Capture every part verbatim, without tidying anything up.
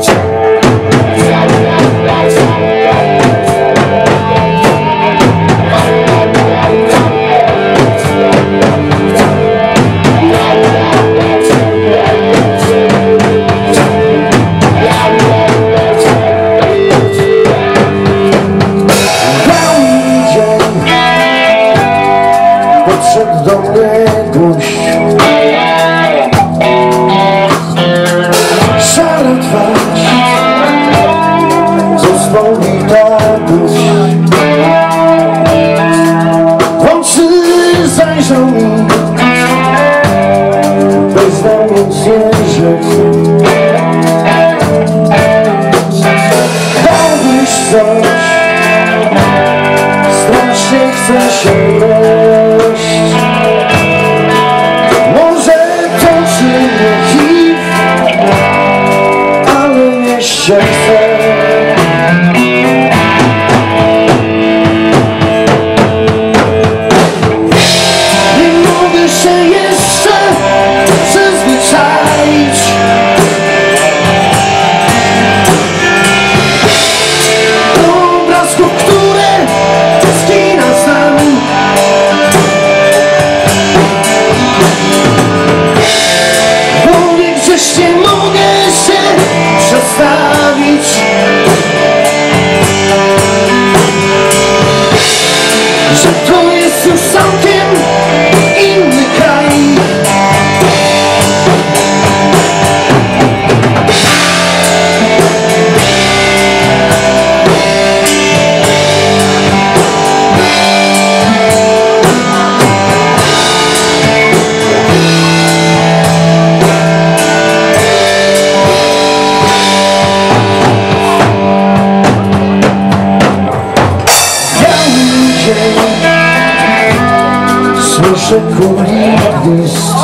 Podszedł do mnie gość, szara twarz, zasłał mi tabuś. W oczy zajrzał mi, bez nam nic nie rzekł. Dałbyś coś, strasznie chcę się jeść. Może to czy nie H I V, ale jeszcze chcę. Nie mogę się jeszcze przyzwyczaić do obrazków, które skina z nami. Gdzieś nie mogę się przestawić, że to jest już całkiem inny kraj. Słyszę kuli gwizd,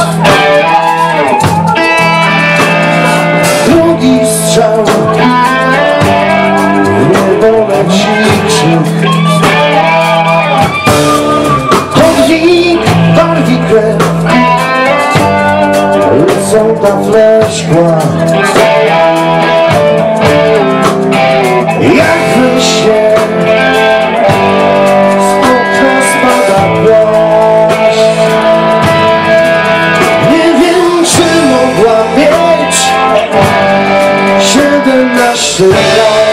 drugi strzał, w niebo leci krzyk. Chodnik barwi krew, lecą tafle szkła. Jak we śnie z okna spada płaszcz. siedemnaście lat.